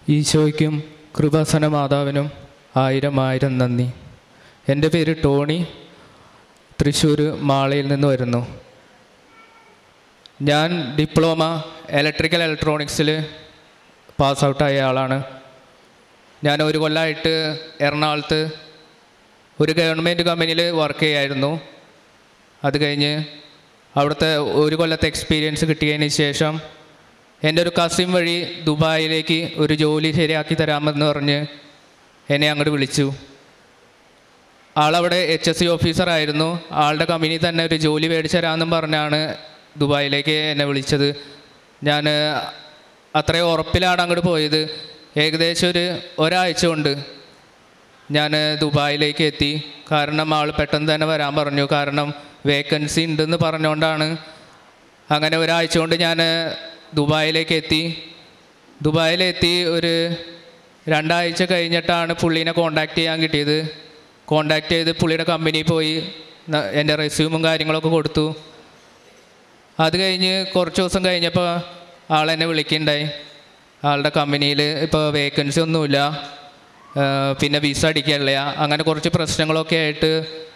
ഈശോയ്ക്കും കൃപാസന മാതാവിനും ആയിരം നന്ദി. എൻ്റെ പേര് ടോണി, തൃശ്ശൂർ മാളയിൽ നിന്ന് വരുന്നു. ഞാൻ ഡിപ്ലോമ ഇലക്ട്രിക്കൽ ഇലക്ട്രോണിക്സിൽ പാസ് ഔട്ടായ ആളാണ്. ഞാൻ ഒരു കൊല്ലമായിട്ട് എറണാകുളത്ത് ഒരു ഗവൺമെൻറ് കമ്പനിയിൽ വർക്ക് ചെയ്യായിരുന്നു. അത് കഴിഞ്ഞ് അവിടുത്തെ ഒരു കൊല്ലത്തെ എക്സ്പീരിയൻസ് കിട്ടിയതിന് ശേഷം എൻ്റെ ഒരു കസിൻ വഴി ദുബായിലേക്ക് ഒരു ജോലി ശരിയാക്കി തരാമെന്ന് പറഞ്ഞ് എന്നെ അങ്ങോട്ട് വിളിച്ചു. ആളവിടെ HSC ഓഫീസറായിരുന്നു. ആളുടെ കമ്പനി തന്നെ ഒരു ജോലി മേടിച്ചു തരാമെന്നും പറഞ്ഞാണ് ദുബായിലേക്ക് എന്നെ വിളിച്ചത്. ഞാൻ അത്രയും ഉറപ്പിലാണ് അങ്ങോട്ട് പോയത്. ഏകദേശം ഒരാഴ്ച കൊണ്ട് ഞാൻ ദുബായിലേക്ക് എത്തി. കാരണം ആൾ പെട്ടെന്ന് തന്നെ വരാൻ പറഞ്ഞു. കാരണം വേക്കൻസി ഉണ്ടെന്ന് പറഞ്ഞുകൊണ്ടാണ്. അങ്ങനെ ഒരാഴ്ച കൊണ്ട് ഞാൻ ദുബായിലേക്ക് എത്തി. ദുബായിലെത്തി ഒരു 2 ആഴ്ച കഴിഞ്ഞിട്ടാണ് പുള്ളീനെ കോണ്ടാക്ട് ചെയ്യാൻ കിട്ടിയത്. കോണ്ടാക്ട് ചെയ്ത് പുള്ളിയുടെ കമ്പനിയിൽ പോയി എൻ്റെ റെസ്യൂമും കാര്യങ്ങളൊക്കെ കൊടുത്തു. അത് കഴിഞ്ഞ് കുറച്ച് ദിവസം കഴിഞ്ഞപ്പോൾ ആളെന്നെ വിളിക്കുന്നുണ്ടായി. ആളുടെ കമ്പനിയിൽ ഇപ്പോൾ വേക്കൻസി ഒന്നുമില്ല, പിന്നെ വിസ അടിക്കില്ല, അങ്ങനെ കുറച്ച് പ്രശ്നങ്ങളൊക്കെ ആയിട്ട്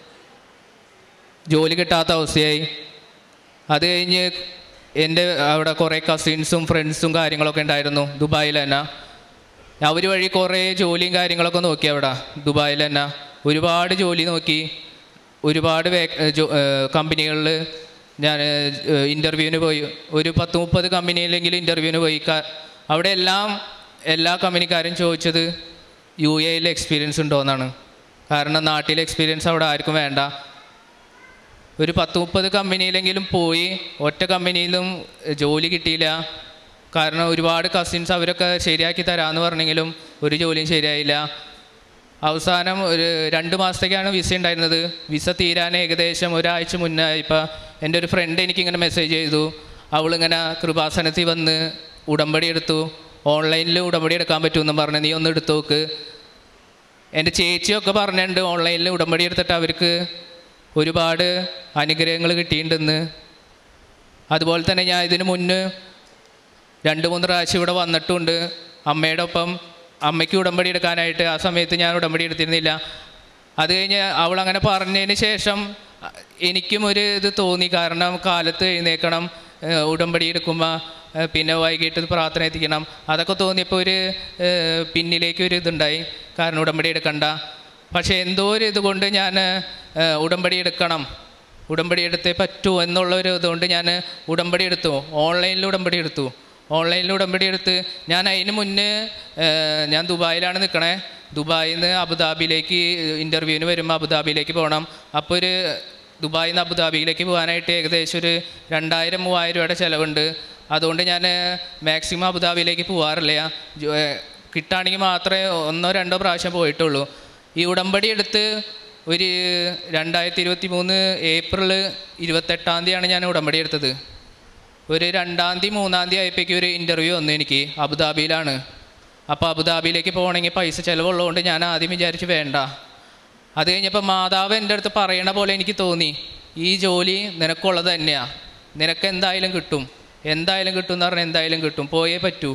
ജോലി കിട്ടാത്ത അവസ്ഥയായി. അത് കഴിഞ്ഞ് എൻ്റെ അവിടെ കുറേ കസിൻസും ഫ്രണ്ട്സും കാര്യങ്ങളൊക്കെ ഉണ്ടായിരുന്നു ദുബായിൽ തന്നെ. അവർ വഴി കുറേ ജോലിയും കാര്യങ്ങളൊക്കെ നോക്കി. അവിടെ ദുബായിൽ തന്നെ ഒരുപാട് ജോലി നോക്കി. ഒരുപാട് കമ്പനികളിൽ ഞാൻ ഇൻ്റർവ്യൂവിന് പോയി. ഒരു 10-30 കമ്പനിയിലെങ്കിലും ഇൻ്റർവ്യൂവിന് പോയി. അവിടെ എല്ലാ കമ്പനിക്കാരും ചോദിച്ചത് UAE എക്സ്പീരിയൻസ് ഉണ്ടോ എന്നാണ്. കാരണം നാട്ടിലെ എക്സ്പീരിയൻസ് അവിടെ ആർക്കും വേണ്ട. ഒരു 10-30 കമ്പനിയിലെങ്കിലും പോയി. ഒറ്റ കമ്പനിയിലും ജോലി കിട്ടിയില്ല. കാരണം ഒരുപാട് കസിൻസ് അവരൊക്കെ ശരിയാക്കി തരാമെന്ന് പറഞ്ഞെങ്കിലും ഒരു ജോലിയും ശരിയായില്ല. അവസാനം ഒരു 2 മാസത്തേക്കാണ് വിസ ഉണ്ടായിരുന്നത്. വിസ തീരാൻ ഏകദേശം ഒരാഴ്ച മുന്നേ ഇപ്പോൾ എൻ്റെ ഒരു ഫ്രണ്ട് എനിക്കിങ്ങനെ മെസ്സേജ് ചെയ്തു. അവളിങ്ങനെ കൃപാസനത്തിൽ വന്ന് ഉടമ്പടി എടുത്തു. ഓൺലൈനിൽ ഉടമ്പടി എടുക്കാൻ പറ്റുമെന്നും പറഞ്ഞു. നീ ഒന്ന് എടുത്തു നോക്ക്. എൻ്റെ ചേച്ചിയൊക്കെ പറഞ്ഞിട്ടുണ്ട് ഓൺലൈനിൽ ഉടമ്പടി എടുത്തിട്ട് അവർക്ക് ഒരുപാട് അനുഗ്രഹങ്ങൾ കിട്ടിയിട്ടുണ്ടെന്ന്. അതുപോലെ തന്നെ ഞാൻ ഇതിന് മുന്നേ 2-3 പ്രാവശ്യം ഇവിടെ വന്നിട്ടുണ്ട് അമ്മയുടെ ഒപ്പം. അമ്മയ്ക്ക് ഉടമ്പടി എടുക്കാനായിട്ട് ആ സമയത്ത് ഞാൻ ഉടമ്പടി എടുത്തിരുന്നില്ല. അത് കഴിഞ്ഞ് അവളങ്ങനെ പറഞ്ഞതിന് ശേഷം എനിക്കും ഒരു ഇത് തോന്നി. കാരണം കാലത്ത് എഴുന്നേൽക്കണം, ഉടമ്പടി എടുക്കുമ്പോൾ പിന്നെ വൈകിട്ട് പ്രാർത്ഥന എത്തിക്കണം, അതൊക്കെ തോന്നിയപ്പോൾ ഒരു പിന്നിലേക്ക് ഒരു ഇതുണ്ടായി. കാരണം ഉടമ്പടി എടുക്കണ്ട. പക്ഷേ എന്തോ ഒരു ഇതുകൊണ്ട് ഞാൻ ഉടമ്പടി എടുക്കണം, ഉടമ്പടി എടുത്തേ പറ്റൂ എന്നുള്ളൊരു ഇതുകൊണ്ട് ഞാൻ ഉടമ്പടി എടുത്തു. ഓൺലൈനിൽ ഉടമ്പടി എടുത്തു. ഓൺലൈനിൽ ഉടമ്പടി എടുത്ത് ഞാൻ അതിന് മുന്നേ ഞാൻ ദുബായിലാണ് നിൽക്കണേ. ദുബായിൽ നിന്ന് അബുദാബിയിലേക്ക് ഇൻ്റർവ്യൂവിന് വരുമ്പോൾ അബുദാബിയിലേക്ക് പോകണം. അപ്പോൾ ദുബായിൽ നിന്ന് അബുദാബിയിലേക്ക് പോകാനായിട്ട് ഏകദേശം ഒരു 2000-3000 രൂപയുടെ ചിലവുണ്ട്. അതുകൊണ്ട് ഞാൻ മാക്സിമം അബുദാബിയിലേക്ക് പോകാറില്ല. കിട്ടുകയാണെങ്കിൽ മാത്രമേ 1-2 പ്രാവശ്യം പോയിട്ടുള്ളൂ. ഈ ഉടമ്പടി എടുത്ത് ഒരു 2023 ഏപ്രിൽ 28 തീയതിയാണ് ഞാൻ ഉടമ്പടി എടുത്തത്. ഒരു 2-3 തീയതി ആയപ്പോഴേക്കും ഒരു ഇൻ്റർവ്യൂ വന്നു എനിക്ക്. അബുദാബിയിലാണ്. അപ്പോൾ അബുദാബിയിലേക്ക് പോകണമെങ്കിൽ പൈസ ചിലവുള്ളതുകൊണ്ട് ഞാൻ ആദ്യം വിചാരിച്ച് വേണ്ട. അത് കഴിഞ്ഞപ്പോൾ മാതാവ് എൻ്റെ അടുത്ത് പറയണ പോലെ എനിക്ക് തോന്നി, ഈ ജോലി നിനക്കുള്ളത് തന്നെയാണ്, നിനക്ക് എന്തായാലും കിട്ടും, എന്തായാലും കിട്ടും എന്ന് പറഞ്ഞാൽ എന്തായാലും കിട്ടും, പോയേ പറ്റൂ.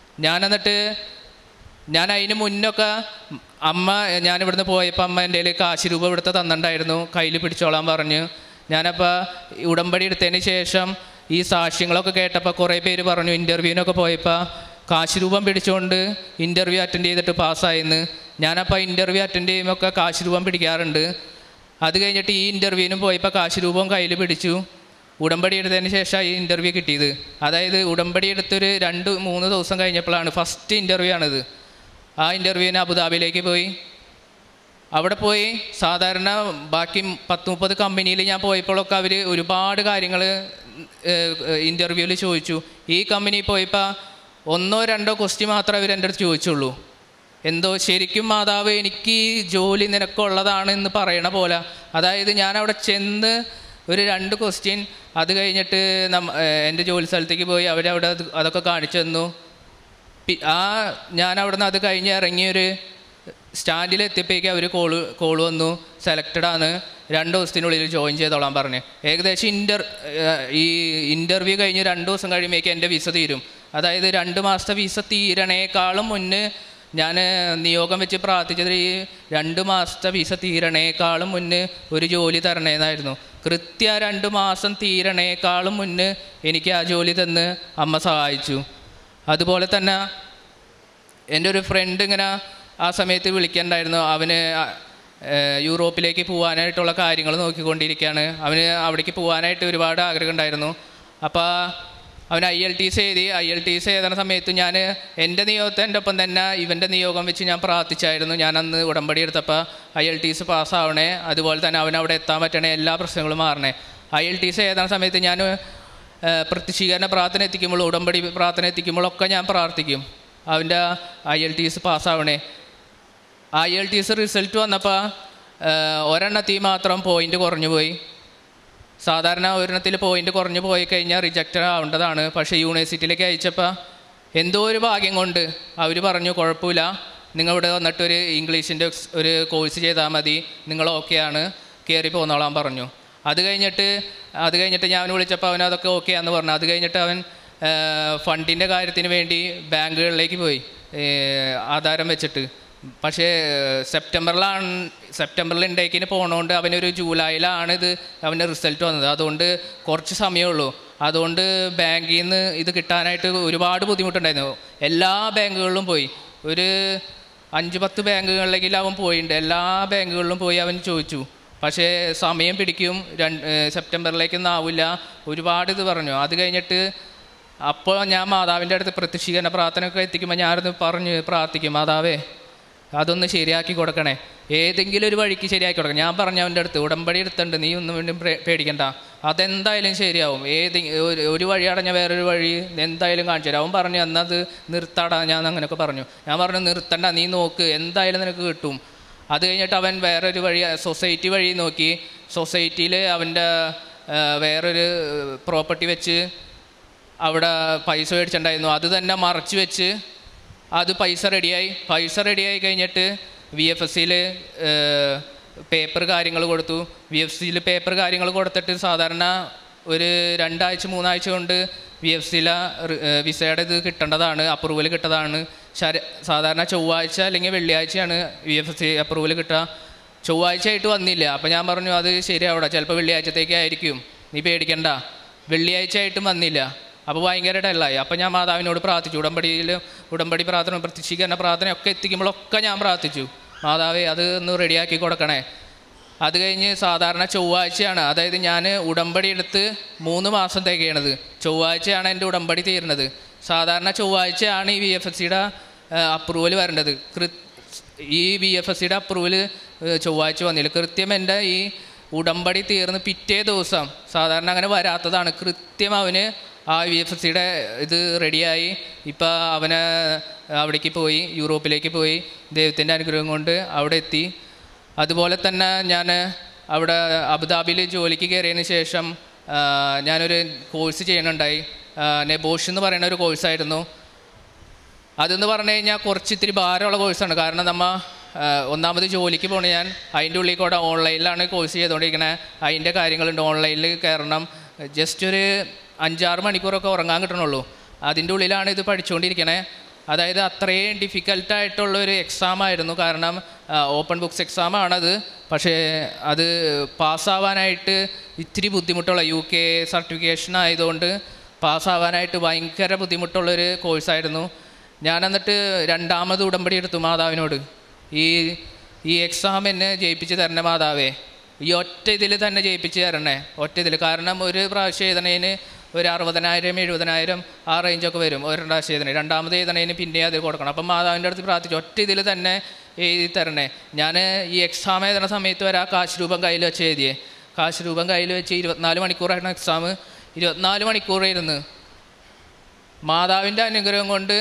ഞാൻ അതിന് മുന്നൊക്കെ ഞാനിവിടുന്ന് പോയപ്പോൾ അമ്മ എൻ്റെ കയ്യിൽ കാശ് രൂപ ഇവിടുത്തെ തന്നിട്ടുണ്ടായിരുന്നു, കയ്യിൽ പിടിച്ചോളാൻ പറഞ്ഞ്. ഞാനപ്പോൾ ഉടമ്പടി എടുത്തതിന് ശേഷം ഈ സാക്ഷ്യങ്ങളൊക്കെ കേട്ടപ്പോൾ കുറേ പേര് പറഞ്ഞു ഇൻ്റർവ്യൂവിനൊക്കെ പോയപ്പോൾ കാശ് രൂപം പിടിച്ചുകൊണ്ട് ഇൻ്റർവ്യൂ അറ്റൻഡ് ചെയ്തിട്ട് പാസ്സായെന്ന്. ഞാനപ്പോൾ ഇൻ്റർവ്യൂ അറ്റൻഡ് ചെയ്യുമ്പോൾ കാശ് രൂപം പിടിക്കാറുണ്ട്. അത് കഴിഞ്ഞിട്ട് ഈ ഇൻ്റർവ്യൂവിനും പോയപ്പോൾ കാശ് രൂപം കയ്യിൽ പിടിച്ചു. ഉടമ്പടി എടുത്തതിന് ശേഷം ഈ ഇൻ്റർവ്യൂ കിട്ടിയത്. അതായത് ഉടമ്പടി എടുത്തൊരു 2-3 ദിവസം കഴിഞ്ഞപ്പോഴാണ് ഫസ്റ്റ് ഇൻ്റർവ്യൂ ആണിത്. ആ ഇൻ്റർവ്യൂവിന് അബുദാബിയിലേക്ക് പോയി. അവിടെ പോയി സാധാരണ ബാക്കി 10-30 കമ്പനിയിൽ ഞാൻ പോയപ്പോഴൊക്കെ അവർ ഒരുപാട് കാര്യങ്ങൾ ഇൻ്റർവ്യൂവിൽ ചോദിച്ചു. ഈ കമ്പനിയിൽ പോയപ്പോൾ 1-2 ക്വസ്റ്റ്യൻ മാത്രമേ അവർ എൻ്റെ അടുത്ത് ചോദിച്ചുള്ളൂ. എന്തോ ശരിക്കും മാതാവ് എനിക്ക് ഈ ജോലി നിനക്കുള്ളതാണ് എന്ന് പറയണ പോലെ. അതായത് ഞാൻ അവിടെ ചെന്ന് ഒരു 2 ക്വസ്റ്റ്യൻ, അത് കഴിഞ്ഞിട്ട് എൻ്റെ ജോലി സ്ഥലത്തേക്ക് പോയി അവരവിടെ അതൊക്കെ കാണിച്ചു തന്നു. ഞാൻ അവിടെ നിന്ന് അത് കഴിഞ്ഞ് ഇറങ്ങിയൊരു സ്റ്റാൻഡിലെത്തിയപ്പോഴേക്കും അവർ കോള് വന്നു, സെലക്റ്റഡ് ആണ്, 2 ദിവസത്തിനുള്ളിൽ ജോയിൻ ചെയ്തോളാൻ പറഞ്ഞു. ഏകദേശം ഈ ഇൻ്റർവ്യൂ കഴിഞ്ഞ് 2 ദിവസം കഴിയുമ്പോഴേക്കും എൻ്റെ വിസ തീരും. അതായത് 2 മാസത്തെ വിസ തീരണേക്കാളും മുന്നേ ഞാൻ നിയോഗം വെച്ച് പ്രാർത്ഥിച്ചത് ഈ 2 മാസത്തെ വിസ തീരണേക്കാളും മുന്നേ ഒരു ജോലി തരണേന്നായിരുന്നു. കൃത്യ 2 മാസം തീരണേക്കാളും മുന്നേ എനിക്ക് ആ ജോലി തന്ന് അമ്മ സഹായിച്ചു. അതുപോലെ തന്നെ എൻ്റെ ഒരു ഫ്രണ്ട് ഇങ്ങനെ ആ സമയത്ത് വിളിക്കണ്ടായിരുന്നു. അവന് യൂറോപ്പിലേക്ക് പോകാനായിട്ടുള്ള കാര്യങ്ങൾ നോക്കിക്കൊണ്ടിരിക്കുകയാണ്. അവന് അവിടേക്ക് പോകാനായിട്ട് ഒരുപാട് ആഗ്രഹം ഉണ്ടായിരുന്നു. അപ്പോൾ അവൻ IELTS എഴുതി. IELTS എഴുതുന്ന സമയത്ത് ഞാൻ എൻ്റെ നിയോഗത്തിൻ്റെ ഒപ്പം തന്നെ ഇവൻ്റെ നിയോഗം വെച്ച് ഞാൻ പ്രാർത്ഥിച്ചായിരുന്നു. ഞാൻ അന്ന് ഉടമ്പടി എടുത്തപ്പോൾ IELTS പാസ്സാവണേ, അതുപോലെ തന്നെ അവനവിടെ എത്താൻ പറ്റണേ, എല്ലാ പ്രശ്നങ്ങളും മാറണേ. IELTS എഴുതുന്ന സമയത്ത് ഞാൻ പ്രത്യക്ഷീകരണ പ്രാർത്ഥന എത്തിക്കുമ്പോൾ, ഉടമ്പടി പ്രാർത്ഥന എത്തിക്കുമ്പോഴൊക്കെ ഞാൻ പ്രാർത്ഥിക്കും അവൻ്റെ IELTS പാസ്സാവണേ. IELTS റിസൾട്ട് വന്നപ്പോൾ ഒരെണ്ണത്തിൽ മാത്രം പോയിൻ്റ് കുറഞ്ഞു പോയി. സാധാരണ ഒരെണ്ണത്തിൽ പോയിൻ്റ് കുറഞ്ഞു പോയി കഴിഞ്ഞാൽ റിജക്റ്റഡ് ആവേണ്ടതാണ്. പക്ഷേ യൂണിവേഴ്സിറ്റിയിലേക്ക് അയച്ചപ്പോൾ എന്തോ ഒരു ഭാഗ്യം കൊണ്ട് അവർ പറഞ്ഞു കുഴപ്പമില്ല, നിങ്ങളിവിടെ വന്നിട്ടൊരു ഇംഗ്ലീഷിൻ്റെ ഒരു കോഴ്സ് ചെയ്താൽ മതി, നിങ്ങൾ ഓക്കെയാണ്, കയറി പോന്നോളാൻ പറഞ്ഞു. അത് കഴിഞ്ഞിട്ട് ഞാൻ വിളിച്ചപ്പോൾ അവൻ അതൊക്കെ ഓക്കെ ആണെന്ന് പറഞ്ഞു. അത് കഴിഞ്ഞിട്ട് അവൻ ഫണ്ടിൻ്റെ കാര്യത്തിന് വേണ്ടി ബാങ്കുകളിലേക്ക് പോയി ആധാരം വെച്ചിട്ട്. പക്ഷേ സെപ്റ്റംബറിൽ ഇൻടേക്കിന് പോകണോണ്ട് അവനൊരു ജൂലൈയിലാണ് അവൻ്റെ റിസൾട്ട് വന്നത്. അതുകൊണ്ട് കുറച്ച് സമയമുള്ളൂ. അതുകൊണ്ട് ബാങ്കിൽ നിന്ന് ഇത് കിട്ടാനായിട്ട് ഒരുപാട് ബുദ്ധിമുട്ടുണ്ടായിരുന്നു. എല്ലാ ബാങ്കുകളിലും പോയി, ഒരു 5-10 ബാങ്കുകളിലെങ്കിലും അവൻ പോയിട്ടുണ്ട്. എല്ലാ ബാങ്കുകളിലും പോയി അവൻ ചോദിച്ചു. പക്ഷേ സമയം പിടിക്കും, സെപ്റ്റംബറിലേക്കൊന്നും ആവില്ല, ഒരുപാട് ഇത് പറഞ്ഞു. അത് കഴിഞ്ഞിട്ട് അപ്പോൾ ഞാൻ മാതാവിൻ്റെ അടുത്ത് പ്രത്യക്ഷീകരണ പ്രാർത്ഥനയൊക്കെ എത്തിക്കുമ്പോൾ ഞാനത് പറഞ്ഞ് പ്രാർത്ഥിക്കും, മാതാവേ അതൊന്ന് ശരിയാക്കി കൊടുക്കണേ, ഏതെങ്കിലും ഒരു വഴിക്ക് ശരിയാക്കി കൊടുക്കണം. ഞാൻ പറഞ്ഞു അവൻ്റെ അടുത്ത്, ഉടമ്പടി എടുത്തിട്ടുണ്ട്, നീ ഒന്നും വേണ്ടി പേടിക്കണ്ട, അതെന്തായാലും ശരിയാവും, ഒരു വഴി അടഞ്ഞ വേറൊരു വഴി എന്തായാലും കാണിച്ചു തരാം. അവൻ പറഞ്ഞു എന്നത് നിർത്താടാ, ഞാൻ അങ്ങനെയൊക്കെ പറഞ്ഞു. ഞാൻ പറഞ്ഞു നിർത്തണ്ട, നീ നോക്ക്, എന്തായാലും നിനക്ക് കിട്ടും. അത് കഴിഞ്ഞിട്ട് അവൻ വേറൊരു വഴി, സൊസൈറ്റി വഴി നോക്കി. സൊസൈറ്റിയിൽ അവൻ്റെ വേറൊരു പ്രോപ്പർട്ടി വെച്ച് അവിടെ പൈസ മേടിച്ചിട്ടുണ്ടായിരുന്നു. അത് തന്നെ മറച്ച് വെച്ച് അത് പൈസ റെഡിയായി കഴിഞ്ഞിട്ട് VFSയിൽ പേപ്പർ കാര്യങ്ങൾ കൊടുത്തു. VFSയിൽ പേപ്പർ കാര്യങ്ങൾ കൊടുത്തിട്ട് സാധാരണ ഒരു 2 ആഴ്ച 3 ആഴ്ച കൊണ്ട് VFSയിലെ വിസയുടെ ഇത് കിട്ടേണ്ടതാണ്, അപ്രൂവൽ കിട്ടതാണ്. സാധാരണ ചൊവ്വാഴ്ച അല്ലെങ്കിൽ വെള്ളിയാഴ്ചയാണ് VFS അപ്രൂവൽ കിട്ടുക. ചൊവ്വാഴ്ച ആയിട്ട് വന്നില്ല. അപ്പോൾ ഞാൻ പറഞ്ഞു അത് ശരിയാവിടെ, ചിലപ്പോൾ വെള്ളിയാഴ്ചത്തേക്കായിരിക്കും, നീ പേടിക്കണ്ട. വെള്ളിയാഴ്ച ആയിട്ടും വന്നില്ല. അപ്പോൾ ഭയങ്കര ഡല്ലായി. അപ്പോൾ ഞാൻ മാതാവിനോട് പ്രാർത്ഥിച്ചു. ഉടമ്പടി പ്രാർത്ഥന, പ്രത്യക്ഷീകരണ പ്രാർത്ഥനയൊക്കെ എത്തിക്കുമ്പോഴൊക്കെ ഞാൻ പ്രാർത്ഥിച്ചു, മാതാവേ അത് ഒന്ന് റെഡിയാക്കി കൊടുക്കണേ. അത് കഴിഞ്ഞ് സാധാരണ ചൊവ്വാഴ്ചയാണ്, അതായത് ഞാൻ ഉടമ്പടി എടുത്ത് 3 മാസം തികയണത്, ചൊവ്വാഴ്ചയാണ് എൻ്റെ ഉടമ്പടി തീരുന്നത്. സാധാരണ ചൊവ്വാഴ്ചയാണ് ഈ VFSയുടെ അപ്രൂവൽ വരേണ്ടത്. ഈ VFSയുടെ അപ്രൂവൽ ചൊവ്വാഴ്ച വന്നില്ല. കൃത്യം എൻ്റെ ഈ ഉടമ്പടി തീർന്ന് പിറ്റേ ദിവസം, സാധാരണ അങ്ങനെ വരാത്തതാണ്, കൃത്യം അവന് ആ VFSയുടെ ഇത് റെഡിയായി. ഇപ്പം അവന് അവിടേക്ക് പോയി, യൂറോപ്പിലേക്ക് പോയി, ദൈവത്തിൻ്റെ അനുഗ്രഹം കൊണ്ട് അവിടെ എത്തി. അതുപോലെ തന്നെ ഞാൻ അവിടെ അബുദാബിയിൽ ജോലിക്ക് കയറിയതിന് ശേഷം ഞാനൊരു കോഴ്സ് ചെയ്യണുണ്ടായി. നെബോഷ് എന്ന് പറയുന്ന ഒരു കോഴ്സായിരുന്നു. അതെന്ന് പറഞ്ഞു കഴിഞ്ഞാൽ ഇത്തിരി ഭാരമുള്ള കോഴ്സാണ്. കാരണം ഒന്നാമത് ജോലിക്ക് പോകണം ഞാൻ, അതിൻ്റെ ഉള്ളിൽ കൂടെ ഓൺലൈനിലാണ് കോഴ്സ് ചെയ്തുകൊണ്ടിരിക്കുന്നത്. അതിൻ്റെ കാര്യങ്ങളുണ്ട്, ഓൺലൈനിൽ കയറണം, ജസ്റ്റ് ഒരു 5-6 മണിക്കൂറൊക്കെ ഉറങ്ങാൻ കിട്ടണുള്ളൂ. അതിൻ്റെ ഉള്ളിലാണ് ഇത് പഠിച്ചുകൊണ്ടിരിക്കണേ. അതായത് അത്രയും ഡിഫിക്കൽട്ടായിട്ടുള്ളൊരു എക്സാമായിരുന്നു. കാരണം ഓപ്പൺ ബുക്സ് എക്സാമാണത്. പക്ഷേ അത് പാസ്സാവാനായിട്ട് ഇത്തിരി ബുദ്ധിമുട്ടുള്ള, UK സർട്ടിഫിക്കേഷൻ ആയതുകൊണ്ട് പാസ്സാവാനായിട്ട് ഭയങ്കര ബുദ്ധിമുട്ടുള്ളൊരു കോഴ്സായിരുന്നു. ഞാൻ എന്നിട്ട് 2ാമത് ഉടമ്പടി എടുത്തു മാതാവിനോട്, ഈ എക്സാം എന്നെ ജയിപ്പിച്ച് തരണേ മാതാവേ, ഈ ഒറ്റ ഇതിൽ തന്നെ ജയിപ്പിച്ച് തരണേ, ഒറ്റ ഇതിൽ. കാരണം ഒരു പ്രാവശ്യം എഴുതണേന് ഒരു 60,000 70,000 ആ റേഞ്ചൊക്കെ വരും ഒരു പ്രാവശ്യം എഴുതണേ. 2ാമത് എഴുതണേന് പിന്നെ അത് കൊടുക്കണം. അപ്പം മാതാവിൻ്റെ അടുത്ത് പ്രാർത്ഥിച്ചു, ഒറ്റ ഇതിൽ തന്നെ എഴുതി തരണേ. ഞാൻ ഈ എക്സാം എഴുതുന്ന സമയത്ത് വരെ ആ കാശ് രൂപം കയ്യിൽ വെച്ച് എഴുതിയേ. കാശ് രൂപം കയ്യിൽ വെച്ച് 24 മണിക്കൂറായിരുന്നു എക്സാം. 24 മണിക്കൂറായിരുന്നു. മാതാവിൻ്റെ അനുഗ്രഹം കൊണ്ട്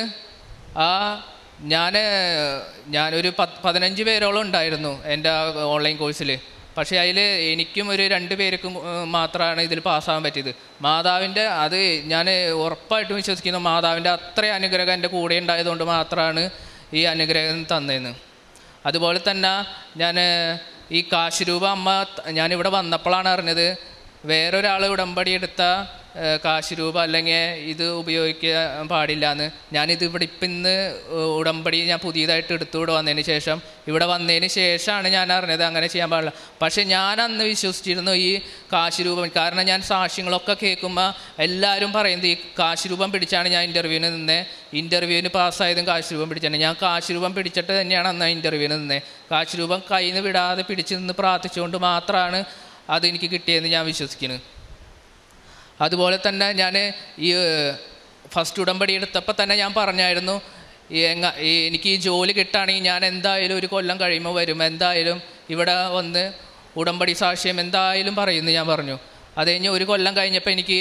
ഞാനൊരു 15 പേരോളം ഉണ്ടായിരുന്നു എൻ്റെ ഓൺലൈൻ കോഴ്സിൽ. പക്ഷേ അതിൽ എനിക്കും ഒരു 2 പേർക്കും മാത്രമാണ് ഇതിൽ പാസ്സാകാൻ പറ്റിയത്. മാതാവിൻ്റെ അത് ഞാൻ ഉറപ്പായിട്ടും വിശ്വസിക്കുന്നു, മാതാവിൻ്റെ അത്ര അനുഗ്രഹം എൻ്റെ കൂടെ ഉണ്ടായതുകൊണ്ട് മാത്രമാണ് ഈ അനുഗ്രഹം തന്നതെന്ന്. അതുപോലെ തന്നെ ഞാൻ ഈ കാശ് രൂപ അമ്മ ഞാനിവിടെ വന്നപ്പോഴാണ് അറിഞ്ഞത്, വേറൊരാൾ ഉടമ്പടി എടുത്ത കാശ് രൂപ അല്ലെങ്കിൽ ഇത് ഉപയോഗിക്കാൻ പാടില്ല എന്ന്. ഞാനിത് ഇവിടെ ഇപ്പം ഇന്ന് ഉടമ്പടി ഞാൻ പുതിയതായിട്ട് ഇവിടെ വന്നതിന് ശേഷം ഇവിടെ വന്നതിന് ശേഷമാണ് ഞാൻ അറിഞ്ഞത് അങ്ങനെ ചെയ്യാൻ പാടില്ല. പക്ഷേ ഞാൻ അന്ന് വിശ്വസിച്ചിരുന്നു ഈ കാശ് രൂപം. കാരണം ഞാൻ സാക്ഷ്യങ്ങളൊക്കെ കേൾക്കുമ്പോൾ എല്ലാവരും പറയുന്നത് ഈ കാശ് രൂപം പിടിച്ചാണ് ഞാൻ ഇൻ്റർവ്യൂവിന് പാസ്സായതും കാശ് രൂപം പിടിച്ചാണ്. ഞാൻ കാശ് രൂപം പിടിച്ചിട്ട് തന്നെയാണ് അന്ന് ഇൻ്റർവ്യൂവിന് നിന്നത്. കാശ് രൂപം കയ്യിൽ നിന്ന് വിടാതെ പിടിച്ച് നിന്ന് പ്രാർത്ഥിച്ചുകൊണ്ട് മാത്രമാണ് അതെനിക്ക് കിട്ടിയതെന്ന് ഞാൻ വിശ്വസിക്കുന്നു. അതുപോലെ തന്നെ ഞാൻ ഈ ഫസ്റ്റ് ഉടമ്പടി എടുത്തപ്പോൾ തന്നെ ഞാൻ പറഞ്ഞായിരുന്നു എനിക്ക് ഈ ജോലി കിട്ടുകയാണെങ്കിൽ ഞാൻ എന്തായാലും 1 കൊല്ലം കഴിയുമ്പോൾ വരും, എന്തായാലും ഇവിടെ വന്ന് ഉടമ്പടി സാക്ഷ്യം എന്തായാലും പറയുമെന്ന് ഞാൻ പറഞ്ഞു. അത് കഴിഞ്ഞ് 1 കൊല്ലം കഴിഞ്ഞപ്പോൾ എനിക്ക്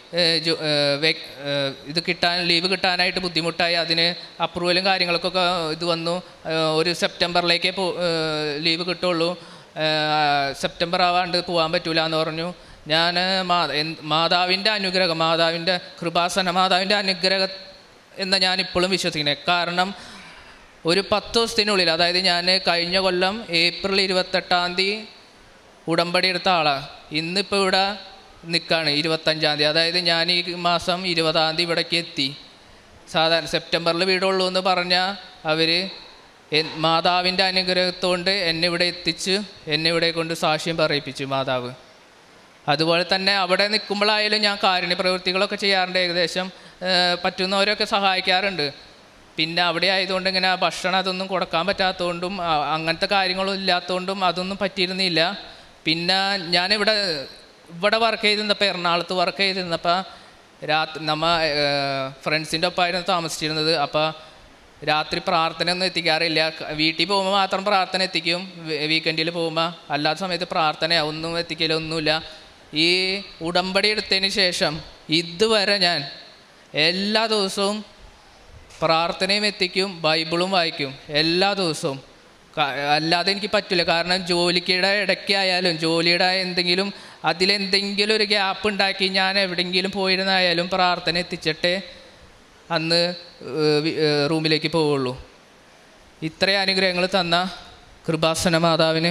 ഇത് ലീവ് കിട്ടാനായിട്ട് ബുദ്ധിമുട്ടായി. അതിന് അപ്രൂവലും കാര്യങ്ങൾക്കൊക്കെ ഇത് വന്നു. ഒരു സെപ്റ്റംബറിലേക്കേ ലീവ് കിട്ടുള്ളൂ, സെപ്റ്റംബർ ആവാണ്ട് പോകാൻ പറ്റൂല എന്ന് പറഞ്ഞു. ഞാൻ മാതാവിൻ്റെ അനുഗ്രഹം, മാതാവിൻ്റെ കൃപാസന മാതാവിൻ്റെ അനുഗ്രഹം എന്ന് ഞാനിപ്പോഴും വിശ്വസിക്കുന്നത്. കാരണം ഒരു 10 ദിവസത്തിനുള്ളിൽ, അതായത് ഞാൻ കഴിഞ്ഞ കൊല്ലം ഏപ്രിൽ 28 ഉടമ്പടി എടുത്ത ആളാണ്. ഇന്നിപ്പോൾ ഇവിടെ നിൽക്കുകയാണ് 25, അതായത് ഞാൻ ഈ മാസം 20 ഇവിടേക്ക് എത്തി. സാധാരണ സെപ്റ്റംബറിൽ വീടുള്ളൂ എന്ന് പറഞ്ഞാൽ അവർ മാതാവിൻ്റെ അനുഗ്രഹത്തോണ്ട് എന്നെ ഇവിടെ എത്തിച്ച് എന്നെ ഇവിടെ കൊണ്ട് സാക്ഷ്യം പറയിപ്പിച്ചു മാതാവ്. അതുപോലെ തന്നെ അവിടെ നിൽക്കുമ്പോഴായാലും ഞാൻ കാരുണ്യ പ്രവൃത്തികളൊക്കെ ചെയ്യാറുണ്ട്. ഏകദേശം പറ്റുന്നവരൊക്കെ സഹായിക്കാറുണ്ട്. പിന്നെ അവിടെ ആയതുകൊണ്ട് ഇങ്ങനെ ഭക്ഷണം അതൊന്നും കൊടുക്കാൻ പറ്റാത്തതുകൊണ്ടും അങ്ങനത്തെ കാര്യങ്ങളും ഇല്ലാത്തതുകൊണ്ടും അതൊന്നും പറ്റിയിരുന്നില്ല. പിന്നെ ഞാനിവിടെ വർക്ക് ചെയ്തിരുന്നപ്പോൾ, എറണാകുളത്ത് വർക്ക് ചെയ്തിരുന്നപ്പോൾ ഫ്രണ്ട്സിൻ്റെ ഒപ്പമായിരുന്നു താമസിച്ചിരുന്നത്. അപ്പോൾ രാത്രി പ്രാർത്ഥന ഒന്നും എത്തിക്കാറില്ല. വീട്ടിൽ പോകുമ്പോൾ മാത്രം പ്രാർത്ഥന എത്തിക്കും, വീക്കെൻഡിൽ പോകുമ്പോൾ. അല്ലാത്ത സമയത്ത് പ്രാർത്ഥന ഒന്നും എത്തിക്കലൊന്നുമില്ല. ഈ ഉടമ്പടി എടുത്തതിന് ശേഷം ഇതുവരെ ഞാൻ എല്ലാ ദിവസവും പ്രാർത്ഥനയും എത്തിക്കും, ബൈബിളും വായിക്കും എല്ലാ ദിവസവും. അല്ലാതെ എനിക്ക് പറ്റില്ല. കാരണം ജോലിയുടെ ഇടയ്ക്കായാലും ജോലിയുടെ എന്തെങ്കിലും അതിലെന്തെങ്കിലും ഒരു ഗ്യാപ്പ് ഉണ്ടാക്കി ഞാൻ എവിടെയെങ്കിലും പോയിരുന്നായാലും പ്രാർത്ഥന എത്തിച്ചിട്ടേ അന്ന് റൂമിലേക്ക് പോവുള്ളൂ. ഇത്രയും അനുഗ്രഹങ്ങൾ തന്ന കൃപാസന മാതാവിന്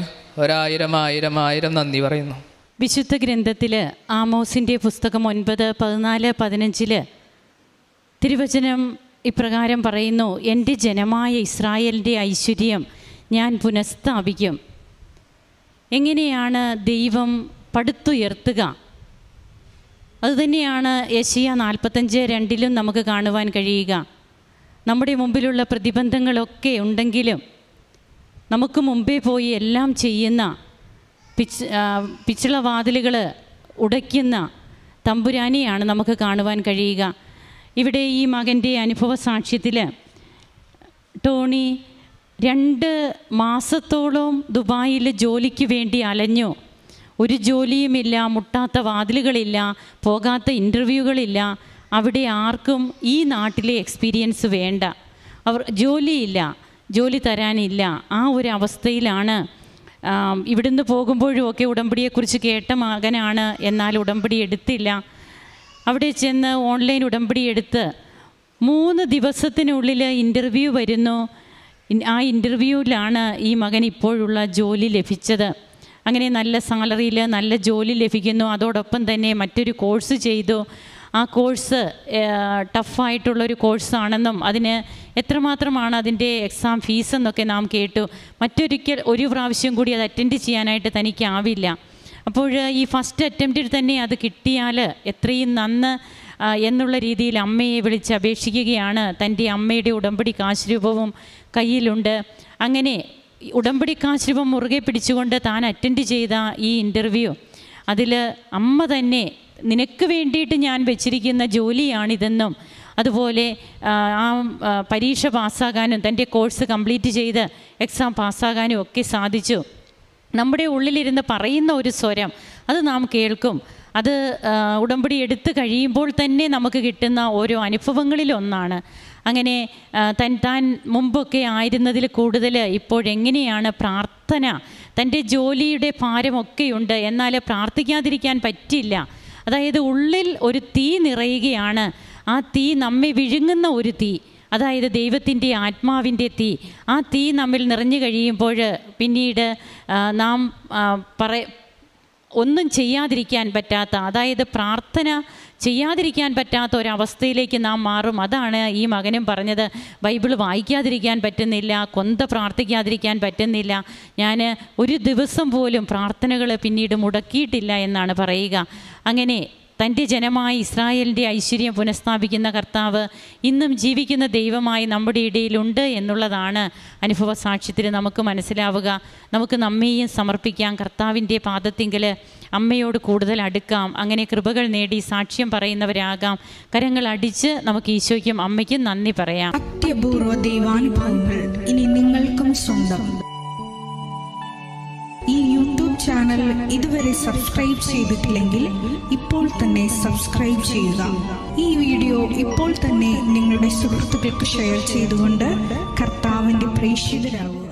1000 നന്ദി പറയുന്നു. വിശുദ്ധ ഗ്രന്ഥത്തിൽ ആമോസിൻ്റെ പുസ്തകം 9, 14, 15 തിരുവചനം ഇപ്രകാരം പറയുന്നു: എൻ്റെ ജനമായ ഇസ്രായേലിൻ്റെ ഐശ്വര്യം ഞാൻ പുനഃസ്ഥാപിക്കും. എങ്ങനെയാണ് ദൈവം പടുത്തുയർത്തുക? അതുതന്നെയാണ് യെശയ്യാ 45:2 നമുക്ക് കാണുവാൻ കഴിയുക. നമ്മുടെ മുമ്പിലുള്ള പ്രതിബന്ധങ്ങളൊക്കെ ഉണ്ടെങ്കിലും നമുക്ക് മുമ്പേ പോയി എല്ലാം ചെയ്യുന്ന, പിച്ചള വാതിലുകൾ ഉടയ്ക്കുന്ന തമ്പുരാനെയാണ് നമുക്ക് കാണുവാൻ കഴിയുക. ഇവിടെ ഈ മകൻ്റെ അനുഭവ സാക്ഷ്യത്തിൽ ടോണി 2 മാസത്തോളം ദുബായിൽ ജോലിക്ക് വേണ്ടി അലഞ്ഞു. ഒരു ജോലിയുമില്ല, മുട്ടാത്ത വാതിലുകളില്ല, പോകാത്ത ഇൻ്റർവ്യൂകളില്ല. അവിടെ ആർക്കും ഈ നാട്ടിലെ എക്സ്പീരിയൻസ് വേണ്ട, ജോലിയില്ല, ജോലി തരാനില്ല. ആ ഒരു അവസ്ഥയിലാണ്. ഇവിടുന്ന് പോകുമ്പോഴും ഒക്കെ ഉടമ്പടിയെക്കുറിച്ച് കേട്ട മകനാണ്, എന്നാൽ ഉടമ്പടി എടുത്തില്ല. അവിടെ ചെന്ന് ഓൺലൈൻ ഉടമ്പടി എടുത്ത് 3 ദിവസത്തിനുള്ളിൽ ഇൻ്റർവ്യൂ വരുന്നു. ആ ഇൻ്റർവ്യൂവിലാണ് ഈ മകൻ ഇപ്പോഴുള്ള ജോലി ലഭിച്ചത്. അങ്ങനെ നല്ല സാലറിയിൽ നല്ല ജോലി ലഭിക്കുന്നു. അതോടൊപ്പം തന്നെ മറ്റൊരു കോഴ്സ് ചെയ്തു. ആ കോഴ്സ് ടഫായിട്ടുള്ളൊരു കോഴ്സാണെന്നും അതിന് എത്രമാത്രമാണ് അതിൻ്റെ എക്സാം ഫീസെന്നൊക്കെ നാം കേട്ടു. ഒരു പ്രാവശ്യം കൂടി അത് അറ്റൻഡ് ചെയ്യാനായിട്ട് തനിക്കാവില്ല. അപ്പോൾ ഈ ഫസ്റ്റ് അറ്റംപ്റ്റിൽ തന്നെ അത് കിട്ടിയാൽ എത്രയും നന്ന് എന്നുള്ള രീതിയിൽ അമ്മയെ വിളിച്ച് അപേക്ഷിക്കുകയാണ്. തൻ്റെ അമ്മയുടെ ഉടമ്പടി കാശ്രൂപവും കയ്യിലുണ്ട്. അങ്ങനെ ഉടമ്പടി കാശ്രൂപം മുറുകെ പിടിച്ചുകൊണ്ട് താൻ അറ്റൻഡ് ചെയ്ത ഈ ഇൻ്റർവ്യൂ, അതിൽ അമ്മ തന്നെ നിനക്ക് വേണ്ടിയിട്ട് ഞാൻ വെച്ചിരിക്കുന്ന ജോലിയാണിതെന്നും അതുപോലെ ആ പരീക്ഷ പാസ്സാകാനും തൻ്റെ കോഴ്സ് കംപ്ലീറ്റ് ചെയ്ത് എക്സാം പാസ്സാകാനും ഒക്കെ സാധിച്ചു. നമ്മുടെ ഉള്ളിലിരുന്ന് പറയുന്ന ഒരു സ്വരം അത് നാം കേൾക്കും. അത് ഉടമ്പടി എടുത്തു കഴിയുമ്പോൾ തന്നെ നമുക്ക് കിട്ടുന്ന ഓരോ അനുഭവങ്ങളിലൊന്നാണ്. അങ്ങനെ താൻ മുമ്പൊക്കെ ആയിരുന്നതിൽ കൂടുതൽ ഇപ്പോഴെങ്ങനെയാണ് പ്രാർത്ഥന, തൻ്റെ ജോലിയുടെ ഭാരമൊക്കെയുണ്ട്, എന്നാൽ പ്രാർത്ഥിക്കാതിരിക്കാൻ പറ്റില്ല. അതായത് ഉള്ളിൽ ഒരു തീ നിറയുകയാണ്. ആ തീ നമ്മെ വിഴുങ്ങുന്ന ഒരു തീ, അതായത് ദൈവത്തിൻ്റെ ആത്മാവിൻ്റെ തീ. ആ തീ നമ്മിൽ നിറഞ്ഞു കഴിയുമ്പോൾ പിന്നീട് നാം ഒന്നും ചെയ്യാതിരിക്കാൻ പറ്റാത്ത, അതായത് പ്രാർത്ഥന ചെയ്യാതിരിക്കാൻ പറ്റാത്ത ഒരവസ്ഥയിലേക്ക് നാം മാറും. അതാണ് ഈ മകനും പറഞ്ഞത്. ബൈബിൾ വായിക്കാതിരിക്കാൻ പറ്റുന്നില്ല, കൊന്ത പ്രാർത്ഥിക്കാതിരിക്കാൻ പറ്റുന്നില്ല, ഞാൻ ഒരു ദിവസം പോലും പ്രാർത്ഥനകൾ പിന്നീട് മുടക്കിയിട്ടില്ല എന്നാണ് പറയുക. അങ്ങനെ തൻ്റെ ജനമായ ഇസ്രായേലിൻ്റെ ഐശ്വര്യം പുനഃസ്ഥാപിക്കുന്ന കർത്താവ് ഇന്നും ജീവിക്കുന്ന ദൈവമായി നമ്മുടെ ഇടയിലുണ്ട് എന്നുള്ളതാണ് അനുഭവ സാക്ഷ്യത്തിൽ നമുക്ക് മനസ്സിലാവുക. നമുക്ക് നമ്മെയും സമർപ്പിക്കാം കർത്താവിൻ്റെ പാദത്തിങ്കൽ, അമ്മയോട് കൂടുതൽ അടുക്കാം. അങ്ങനെ കൃപകൾ നേടി സാക്ഷ്യം പറയുന്നവരാകാം. കരങ്ങൾ അടിച്ച് നമുക്ക് ഈശോയ്ക്കും അമ്മയ്ക്കും നന്ദി പറയാം. അത്യപൂർവ ദൈവാനുഭവങ്ങൾ ഇനി നിങ്ങൾക്കും സ്വന്തം. ഈ യൂട്യൂബ് ചാനൽ ഇതുവരെ സബ്സ്ക്രൈബ് ചെയ്തിട്ടില്ലെങ്കിൽ ഇപ്പോൾ തന്നെ സബ്സ്ക്രൈബ് ചെയ്യുക. ഈ വീഡിയോ ഇപ്പോൾ തന്നെ നിങ്ങളുടെ സുഹൃത്തുക്കൾക്ക് ഷെയർ ചെയ്തുകൊണ്ട് കർത്താവിൻ്റെ പ്രേക്ഷിതരാകുക.